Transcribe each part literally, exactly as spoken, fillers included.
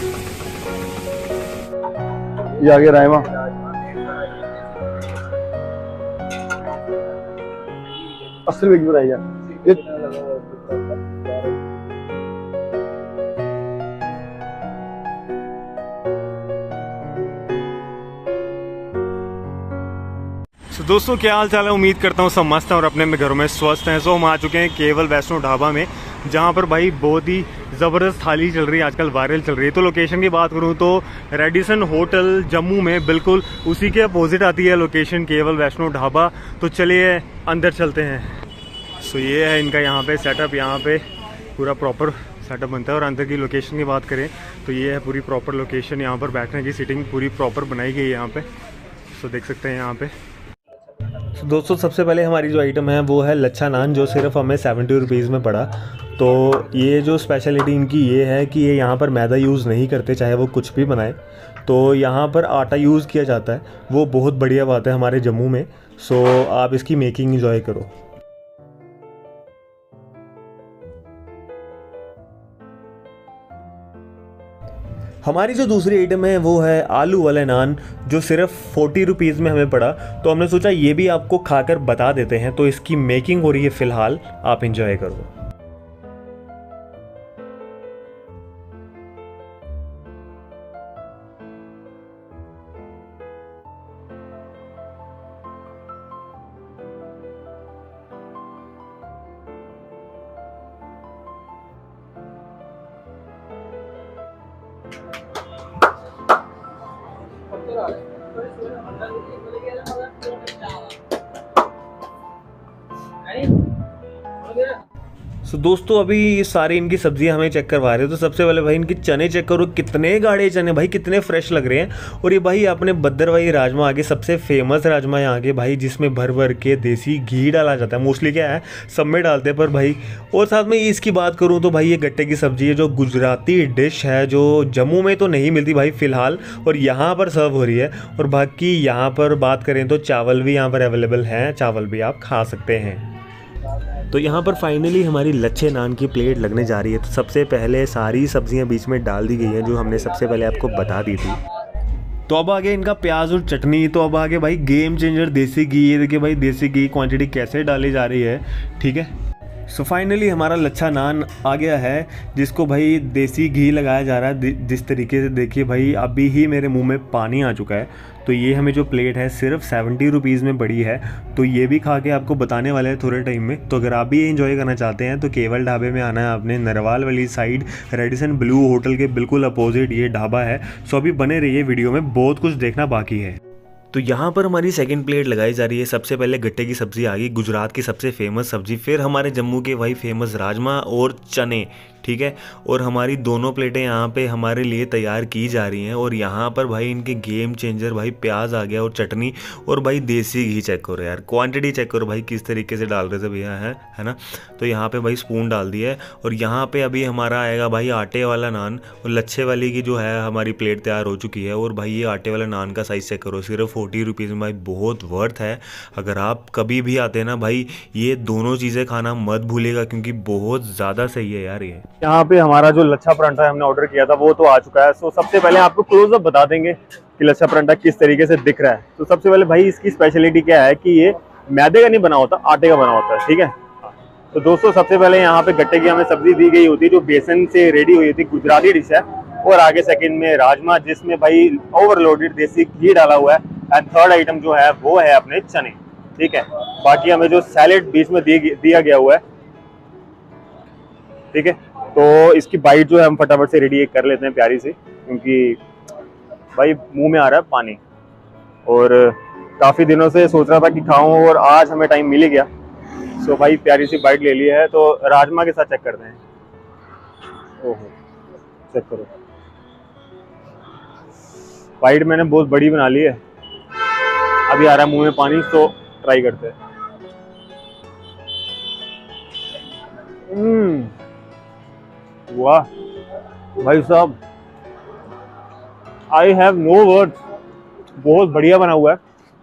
ये आ गया रायमा। अस्सी रुपए की बनाई है ये। तो दोस्तों क्या हाल चाल है, उम्मीद करता हूँ सब मस्त हैं और अपने में घरों में स्वस्थ हैं। सो हम आ चुके हैं केवल वैष्णो ढाबा में, जहाँ पर भाई बहुत ही ज़बरदस्त थाली चल रही है, आजकल वायरल चल रही है। तो लोकेशन की बात करूँ तो रेडिसन होटल जम्मू में बिल्कुल उसी के अपोजिट आती है लोकेशन केवल वैष्णो ढाबा। तो चलिए अंदर चलते हैं। सो ये है इनका यहाँ पे सेटअप, यहाँ पे पूरा प्रॉपर सेटअप बनता है। और अंदर की लोकेशन की बात करें तो ये है पूरी प्रॉपर लोकेशन, यहाँ पर बैठने की सीटिंग पूरी प्रॉपर बनाई गई है यहाँ पे। सो देख सकते हैं यहाँ पे। तो दोस्तों सबसे पहले हमारी जो आइटम है वो है लच्छा नान, जो सिर्फ हमें सेवेंटी रुपीज़ में पड़ा। तो ये जो स्पेशलिटी इनकी ये है कि ये यहाँ पर मैदा यूज़ नहीं करते, चाहे वो कुछ भी बनाए। तो यहाँ पर आटा यूज़ किया जाता है, वो बहुत बढ़िया बात है हमारे जम्मू में। सो आप इसकी मेकिंग एंजॉय करो। हमारी जो दूसरी आइटम है वो है आलू वाले नान, जो सिर्फ फोर्टी रुपीज़ में हमें पड़ा। तो हमने सोचा ये भी आपको खाकर बता देते हैं। तो इसकी मेकिंग हो रही है फ़िलहाल, आप इंजॉय करो। तो दोस्तों अभी ये सारी इनकी सब्जियां हमें चेक करवा रहे हो। तो सबसे पहले भाई इनके चने चेक करो, कितने गाढ़े चने भाई, कितने फ्रेश लग रहे हैं। और ये भाई अपने भद्रवाही राजमा आगे सबसे फेमस राजमा यहाँ के भाई, जिसमें भर भर के देसी घी डाला जाता है। मोस्टली क्या है सब में डालते हैं पर भाई। और साथ में इसकी बात करूँ तो भाई ये गट्टे की सब्जी है, जो गुजराती डिश है, जो जम्मू में तो नहीं मिलती भाई फ़िलहाल, और यहाँ पर सर्व हो रही है। और बाकी यहाँ पर बात करें तो चावल भी यहाँ पर अवेलेबल हैं, चावल भी आप खा सकते हैं। तो यहाँ पर फाइनली हमारी लच्छे नान की प्लेट लगने जा रही है। तो सबसे पहले सारी सब्जियाँ बीच में डाल दी गई हैं, जो हमने सबसे पहले आपको बता दी थी। तो अब आगे इनका प्याज और चटनी। तो अब आगे भाई गेम चेंजर देसी घी। ये देखिए भाई देसी घी क्वांटिटी कैसे डाली जा रही है, ठीक है। सो फाइनली हमारा लच्छा नान आ गया है, जिसको भाई देसी घी लगाया जा रहा है। जिस तरीके से देखिए भाई अभी ही मेरे मुंह में पानी आ चुका है। तो ये हमें जो प्लेट है सिर्फ सेवेंटी रुपीज़ में पड़ी है। तो ये भी खा के आपको बताने वाले हैं थोड़े टाइम में। तो अगर आप भी एंजॉय करना चाहते हैं तो केवल ढाबे में आना है आपने, नरवाल वाली साइड, रेडिसन ब्लू होटल के बिल्कुल अपोजिट ये ढाबा है। सो अभी बने रहिए वीडियो में, बहुत कुछ देखना बाकी है। तो यहाँ पर हमारी सेकंड प्लेट लगाई जा रही है। सबसे पहले गट्टे की सब्ज़ी आ गई, गुजरात की सबसे फेमस सब्ज़ी। फिर हमारे जम्मू के भाई फेमस राजमा और चने, ठीक है। और हमारी दोनों प्लेटें यहाँ पे हमारे लिए तैयार की जा रही हैं। और यहाँ पर भाई इनके गेम चेंजर भाई प्याज आ गया और चटनी, और भाई देसी घी चेक करो यार, क्वांटिटी चेक करो भाई किस तरीके से डाल रहे थे भैया, है है ना। तो यहाँ पे भाई स्पून डाल दिया है। और यहाँ पे अभी हमारा आएगा भाई आटे वाला नान, और लच्छे वाली की जो है हमारी प्लेट तैयार हो चुकी है। और भाई ये आटे वाला नान का साइज़ चेक करो, सिर्फ फोर्टी रुपीज़ में भाई बहुत वर्थ है। अगर आप कभी भी आते हैं ना भाई, ये दोनों चीज़ें खाना मत भूलिएगा, क्योंकि बहुत ज़्यादा सही है यार। ये यहाँ पे हमारा जो लच्छा परांठा हमने ऑर्डर किया था वो तो आ चुका है। सो सबसे पहले आपको क्लोजअप बता देंगे कि लच्छा परांठा किस तरीके से दिख रहा है। तो सबसे पहले भाई इसकी स्पेशलिटी क्या है कि ये मैदे का नहीं बना होता, आटे का बना होता है, ठीक है। तो दोस्तों सबसे पहले यहाँ पे गट्टे की हमें सब्जी दी गई होती है, जो बेसन से रेडी हुई थी, गुजराती डिश है। और आगे सेकंड में राजमा, जिसमें भाई ओवरलोडेड देसी घी डाला हुआ है। एंड थर्ड आइटम जो है वो है अपने चने, ठीक है। बाकी हमें जो सैलेड बीच में दिया गया हुआ है, ठीक है। तो इसकी बाइट जो है हम फटाफट से रेडी कर लेते हैं प्यारी सी, क्योंकि भाई मुंह में आ रहा है पानी। और काफ़ी दिनों से सोच रहा था कि खाऊं, और आज हमें टाइम मिल गया। सो भाई प्यारी सी बाइट ले ली है। तो राजमा के साथ चेक करते हैं। ओहो चेक करो, बाइट मैंने बहुत बड़ी बना ली है, अभी आ रहा है मुंह में पानी। तो ट्राई करते हैं। हम्म वाह भाई साहब, आई हैव नो वर्ड्स, बहुत बढ़िया बना हुआ है।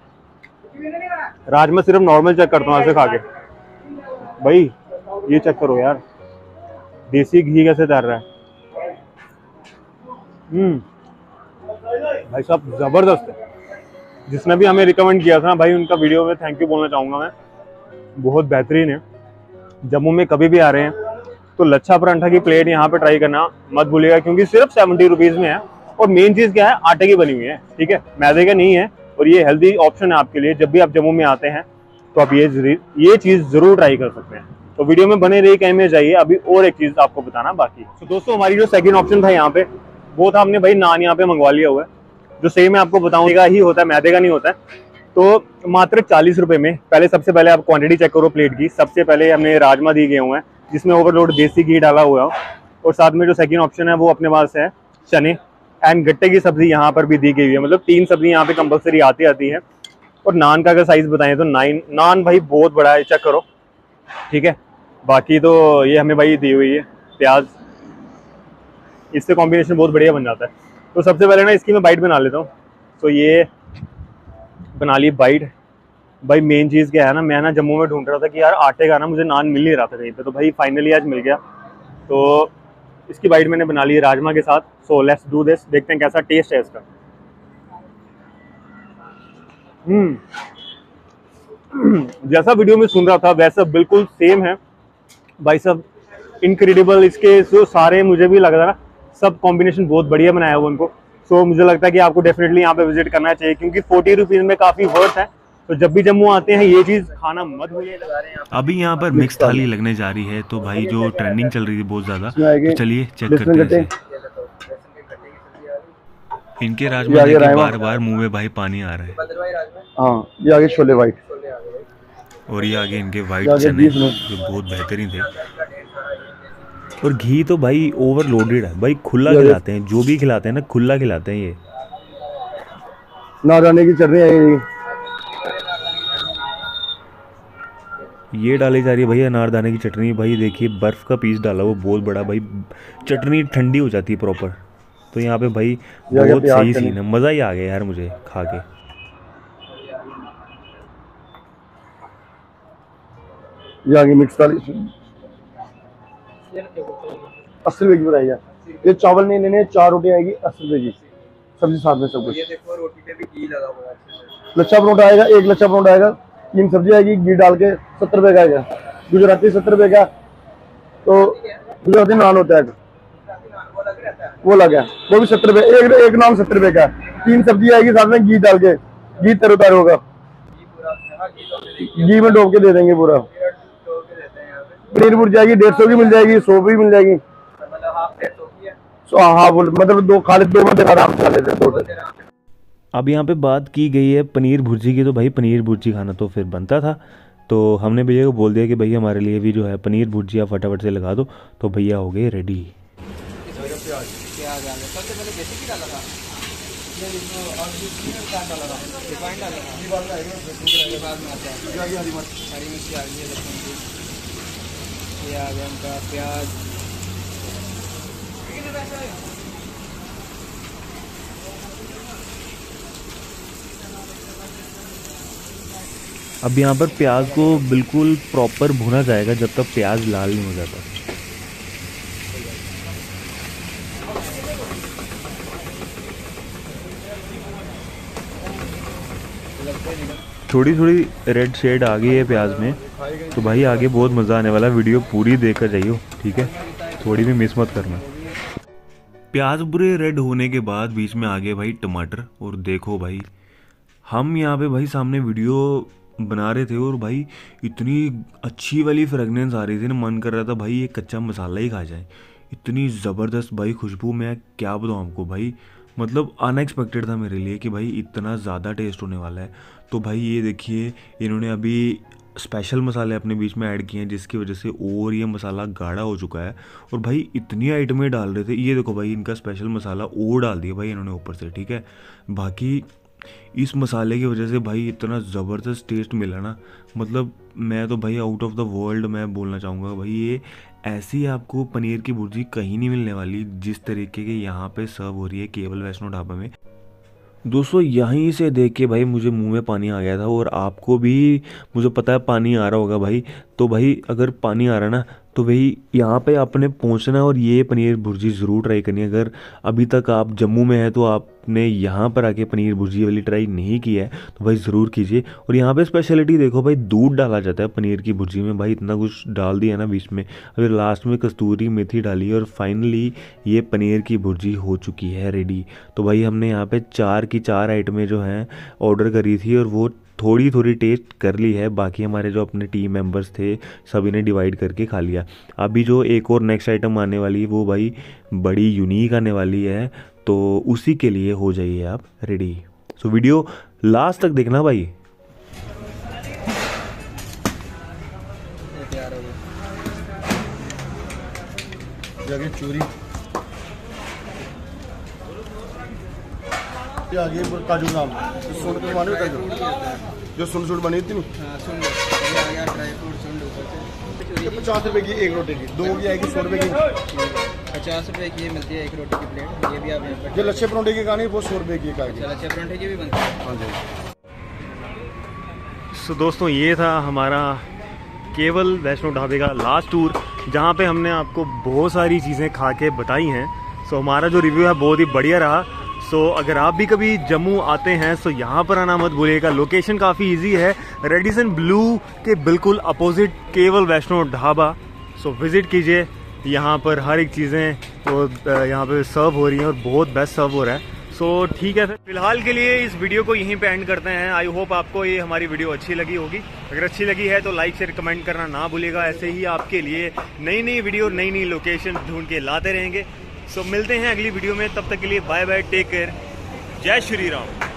राजमा सिर्फ नॉर्मल चेक करता हूँ ऐसे खा के। भाई ये चेक करो यार, देसी घी कैसे तैर रहा है। हम्म भाई साहब जबरदस्त है। जिसने भी हमें रिकमेंड किया था ना भाई, उनका वीडियो में थैंक यू बोलना चाहूँगा मैं, बहुत बेहतरीन है। जम्मू में कभी भी आ रहे हैं तो लच्छा परांठा की प्लेट यहाँ पे ट्राई करना मत भूलिएगा, क्योंकि सिर्फ सेवेंटी रुपीज़ में है। और मेन चीज़ क्या है, आटे की बनी हुई है, ठीक है, मैदे का नहीं है। और ये हेल्दी ऑप्शन है आपके लिए। जब भी आप जम्मू में आते हैं तो आप ये ये चीज़ ज़रूर ट्राई कर सकते हैं। तो वीडियो में बने रहिए, कहीं में जाइए। अभी और एक चीज़ आपको बताना बाकी। तो दोस्तों हमारी जो सेकेंड ऑप्शन था यहाँ पे, वो था हमने भाई नान यहाँ पे मंगवा लिया हुआ है, जो सही मैं आपको बताऊंगा ही होता है, मैदे का नहीं होता है। तो मात्र चालीस रुपए में, पहले सबसे पहले आप क्वांटिटी चेक करो प्लेट की। सबसे पहले हमने राजमा दिए गए हुए हैं जिसमें ओवरलोड देसी घी डाला हुआ है। और साथ में जो सेकंड ऑप्शन है वो अपने पास है चने एंड गट्टे की सब्जी यहाँ पर भी दी गई हुई है। मतलब तीन सब्जी यहाँ पे कंपलसरी आती आती है। और नान का अगर साइज बताएं तो नाइन नान भाई बहुत बड़ा है, चेक करो, ठीक है। बाकी तो ये हमें भाई दी हुई है प्याज, इससे कॉम्बिनेशन बहुत बढ़िया बन जाता है। तो सबसे पहले ना इसकी मैं बाइट बना लेता हूँ। तो ये बना ली बाइट। भाई मेन चीज़ क्या है ना, मैं ना जम्मू में ढूंढ रहा था कि यार आटे का ना मुझे नान मिल नहीं रहा था कहीं पे, तो भाई फाइनली आज मिल गया। तो इसकी बाइट मैंने बना ली राजमा के साथ। सो लेट्स डू दिस, देखते हैं कैसा टेस्ट है इसका। हम्म जैसा वीडियो में सुन रहा था वैसा बिल्कुल सेम है भाई साहब, इनक्रेडिबल। इसके जो सारे मुझे भी लग रहा था सब कॉम्बिनेशन बहुत बढ़िया बनाया हुआ उनको। सो मुझे लगता है कि आपको डेफिनेटली यहाँ पे विजिट करना चाहिए, क्योंकि फोर्टी रुपीज़ में काफ़ी वर्थ है। तो जब भी जम्मू आते हैं ये चीज़ खाना मत भूलिएगा। अभी यहाँ पर मिक्स थाली लगने जा रही है, तो भाई जो ट्रेंडिंग चल रही थी बहुत ज़्यादा, तो चलिए चेक करते हैं। इनके राजमा देख के बार बार मुंह में भाई पानी आ रहा है। हाँ, ये आगे छोले वाइट, और ये आगे इनके वाइट चने जो बहुत बेहतरीन थे। और घी तो भाई ओवरलोडेड है भाई, खुला खिलाते हैं, जो भी खिलाते हैं ना खुला खिलाते हैं। ये नारदाने की चटनी है, ये डाली जा रही है भैया अनारदाने की चटनी। भाई देखिए बर्फ़ का पीस डाला वो बहुत बड़ा भाई, चटनी ठंडी हो जाती है प्रॉपर। तो यहाँ पे भाई बहुत सही सीन है, मज़ा ही आ गया यार मुझे खा के। ये आगे मिक्स थाली अस्सी रुपए की बनाई है। ये चावल नहीं लेने, चार रोटी आएगी अस्सी रुपए की, सब्जी साथ में सब कुछ। ये देखो रोटी पे भी घी लगा हुआ है। लच्छा परोठा आएगा, एक लच्छा परोठा आएगा, तीन सब्जी आएगी, घी डाल के सत्तर रुपए का आएगा। गुजराती सत्तर रुपए का, तो गुजराती नान होता है वो लगा, वो भी सत्तर रुपए, एक एक नान सत्तर रुपए का। तीन सब्जी आएगी साथ में घी डाल के, घी तरोतार होगा, घी में डोब के दे देंगे पूरा। पनीर भुर्जी आएगी, डेढ़ सौ की मिल जाएगी, सौ की मिल जाएगी। हाँ मतलब दो खा लेते, दो घंटे आराम से खा लेते। अब यहाँ पे बात की गई है पनीर भुर्जी की, तो भाई पनीर भुर्जी खाना तो फिर बनता था। तो हमने भैया को बोल दिया कि भैया हमारे लिए भी जो है पनीर भुर्जी आप फटाफट से लगा दो। तो भैया हो गए रेडी। प्याज अब यहाँ पर प्याज को बिल्कुल प्रॉपर भुना जाएगा जब तक प्याज लाल नहीं हो जाता। थोड़ी थोड़ी रेड शेड आ गई है प्याज में, तो भाई आगे बहुत मज़ा आने वाला। वीडियो पूरी देखकर जाइयो, ठीक है, थोड़ी भी मिस मत करना। प्याज बुरे रेड होने के बाद बीच में आ गए भाई टमाटर। और देखो भाई हम यहाँ पे भाई सामने वीडियो बना रहे थे और भाई इतनी अच्छी वाली फ्रेगनेंस आ रही थी ना, मन कर रहा था भाई ये कच्चा मसाला ही खा जाए। इतनी ज़बरदस्त भाई खुशबू, मैं क्या बताऊँ आपको भाई, मतलब अनएक्सपेक्टेड था मेरे लिए कि भाई इतना ज़्यादा टेस्ट होने वाला है। तो भाई ये देखिए इन्होंने अभी स्पेशल मसाले अपने बीच में ऐड किए हैं, जिसकी वजह से और ये मसाला गाढ़ा हो चुका है। और भाई इतनी आइटमें डाल रहे थे, ये देखो भाई इनका स्पेशल मसाला और डाल दिया भाई इन्होंने ऊपर से, ठीक है। बाकी इस मसाले की वजह से भाई इतना ज़बरदस्त टेस्ट मिला ना, मतलब मैं तो भाई आउट ऑफ द वर्ल्ड मैं बोलना चाहूँगा भाई। ये ऐसी आपको पनीर की भुर्जी कहीं नहीं मिलने वाली जिस तरीके के यहाँ पे सर्व हो रही है केवल वैष्णो ढाबा में। दोस्तों यहीं से देख के भाई मुझे मुंह में पानी आ गया था, और आपको भी मुझे पता है पानी आ रहा होगा भाई। तो भाई अगर पानी आ रहा है ना, तो वही यहाँ पे आपने पहुँचना है और ये पनीर भुर्जी ज़रूर ट्राई करनी है। अगर अभी तक आप जम्मू में हैं तो आपने यहाँ पर आके पनीर भुर्जी वाली ट्राई नहीं की है तो भाई ज़रूर कीजिए। और यहाँ पे स्पेशलिटी देखो भाई, दूध डाला जाता है पनीर की भुर्जी में, भाई इतना कुछ डाल दिया ना बीच में, अभी लास्ट में कस्तूरी मेथी डाली और फाइनली ये पनीर की भुर्जी हो चुकी है रेडी। तो भाई हमने यहाँ पे चार की चार आइटमें जो हैं ऑर्डर करी थी और वो थोड़ी थोड़ी टेस्ट कर ली है, बाकी हमारे जो अपने टीम मेंबर्स थे सभी ने डिवाइड करके खा लिया। अभी जो एक और नेक्स्ट आइटम आने वाली है वो भाई बड़ी यूनिक आने वाली है, तो उसी के लिए हो जाइए आप रेडी। सो वीडियो लास्ट तक देखना भाई। चूरी ये आगे काजू नाम सुन के माने जो सुन सुन बनी थी पचास रुपए की एक रोटी की, दो की आएगी सौ रुपए की, पचास रुपए की मिलती है एक रोटी की प्लेट। ये भी आप ये लच्छे परोठे की कहानी वो सौ रुपए की एक आएगी। लच्छे परांठे की भी बनती है। हाँ जी। सो दोस्तों ये था हमारा केवल वैष्णो ढाबे का लास्ट टूर, जहाँ पे हमने आपको बहुत सारी चीज़ें खा के बताई हैं। सो हमारा जो रिव्यू है बहुत ही बढ़िया रहा। सो so, अगर आप भी कभी जम्मू आते हैं तो यहाँ पर आना मत भूलिएगा। लोकेशन काफ़ी इजी है, रेडिसन ब्लू के बिल्कुल अपोजिट केवल Vaishno Dhaba. So so, visit कीजिए, यहाँ पर हर एक चीज़ें तो यहाँ पे सर्व हो रही हैं और बहुत बेस्ट सर्व हो रहा है। सो so, ठीक है, फिर फिलहाल के लिए इस वीडियो को यहीं पे एंड करते हैं। आई होप आपको ये हमारी वीडियो अच्छी लगी होगी। अगर अच्छी लगी है तो लाइक शेयर कमेंट करना ना भूलिएगा। ऐसे ही आपके लिए नई नई वीडियो नई नई लोकेशन ढूंढ के लाते रहेंगे। सो so, मिलते हैं अगली वीडियो में, तब तक के लिए बाय बाय, टेक केयर, जय श्री राम।